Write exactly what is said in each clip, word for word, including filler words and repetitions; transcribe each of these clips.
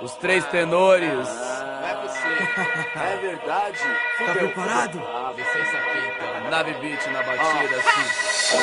Os três tenores. Não é possível. É verdade. Tá preparado? Ah, licença aqui então. Nave beat na batida, assim.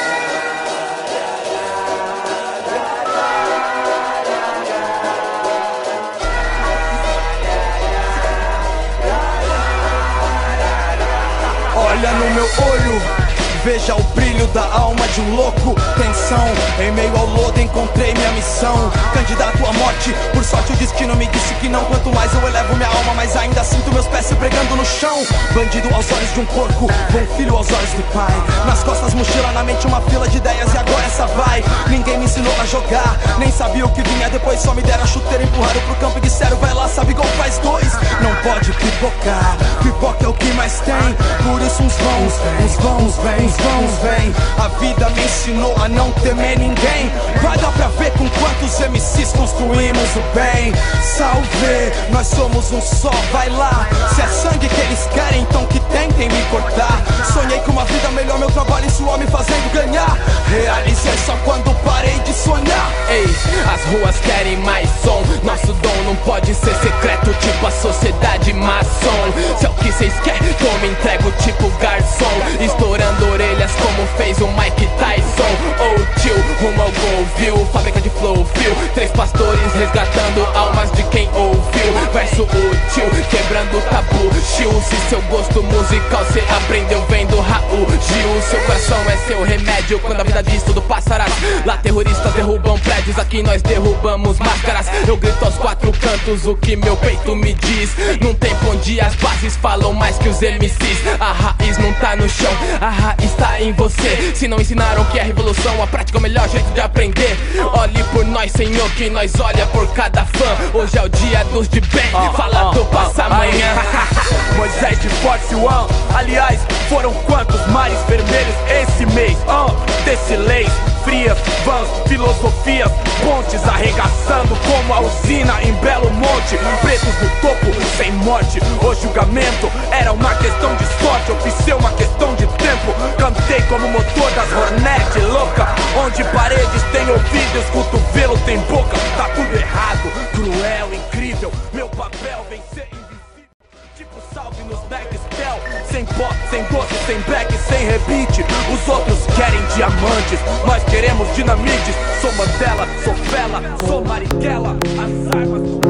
Olha no meu olho, veja o brilho da alma de um louco. Tensão, em meio ao lodo encontrei minha missão. Candidato à morte, por sorte o destino me disse que não. Quanto mais eu elevo minha alma, mas ainda sinto meus pés se pregando no chão. Bandido aos olhos de um porco, bom filho aos olhos do pai. Nas costas mochila, na mente uma fila de ideias e agora essa vai. Ninguém me ensinou a jogar, nem sabia o que vinha depois. Só me deram a chuteira, empurraram pro campo e disseram vai lá, sabe gol faz dois. Não pode pipocar, pipoca é o que mais tem. Por isso uns vão, uns vão, uns vêm, uns vão, uns vêm. A vida me ensinou a não temer ninguém. Vai dar pra ver com quantos M Cs construímos o bem. Salve, nós somos um só, vai lá. Se é sangue que eles querem, então que tentem me cortar. Sonhei com uma vida melhor, meu trabalho e suor me fazendo ganhar. Realizei só quando parei de sonhar. Ei, as ruas querem mais som. Nosso dom não pode ser secreto, tipo a sociedade maçom. Se é o que cês querem, toma, entrego tipo garçom. Estourando orelhas como fez o Mike Tyson. Oh tio, rumo ao gol, viu? Fábrica de flow, fio. Três pastores resgatando almas de quem ouviu. Verso útil, quebrando o tabu. Chiu, se seu gosto musical cê aprendeu vendo Raul Gil. Seu coração é seu remédio, quando a vida diz tudo passarás. Lá terroristas derrubam prédios, aqui nós derrubamos máscaras. Eu grito aos quatro cantos o que meu peito me diz. Num tempo onde as bases falam mais que os M Cs. A raiz não tá no chão, a raiz tá em você. Se não ensinaram que é revolução, a prática é o melhor jeito de aprender. Olhe por nós, Senhor, que nós olha por cada fã. Hoje é o dia dos de bem, fala do passa amanhã. Moisés de Force One, aliás, foram quantos mares vermelhos esse mês? Uh, desse leis frias, vãs, filosofias, pontes arregaçando como a usina em Belo Monte. Pretos no topo, sem morte. O julgamento era uma questão de sorte, oficiei uma questão de tempo. Cantei como o motor das Hornet, louca. Onde paredes têm ouvidos, cotovelo tem boca. Tá tudo errado, cruel, incrível. Meu papel vem ser invisível. Tipo salve nos Nextel. Sem pop, sem doce, sem back, sem rebite. Os outros querem diamantes, nós queremos dinamites. Sou Mandela, sou Fela, sou Marighella. As armas são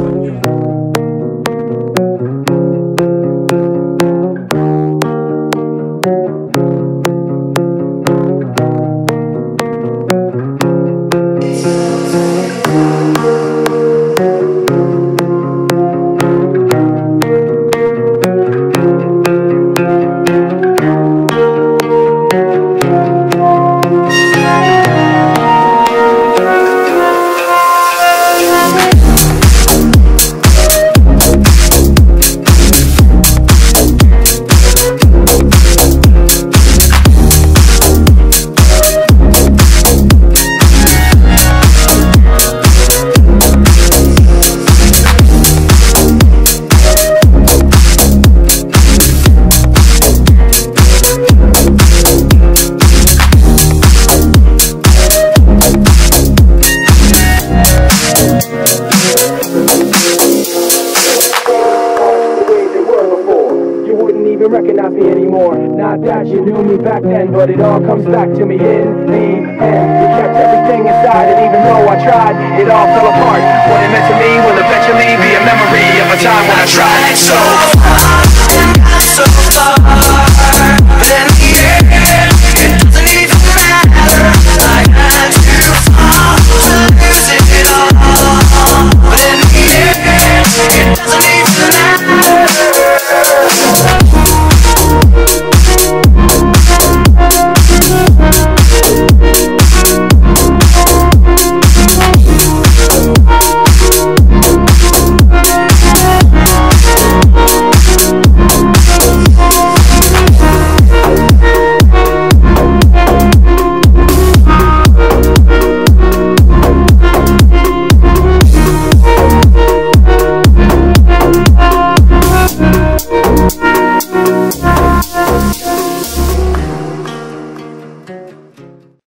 recognize me anymore. Not that you knew me back then, but it all comes back to me in the end. You kept everything inside, and even though I tried, it all fell apart. What it meant to me will eventually be a memory of a time when I tried so hard and got so far. But in the end, it doesn't even matter. I had to fall to lose it all. But in the end, it doesn't even matter.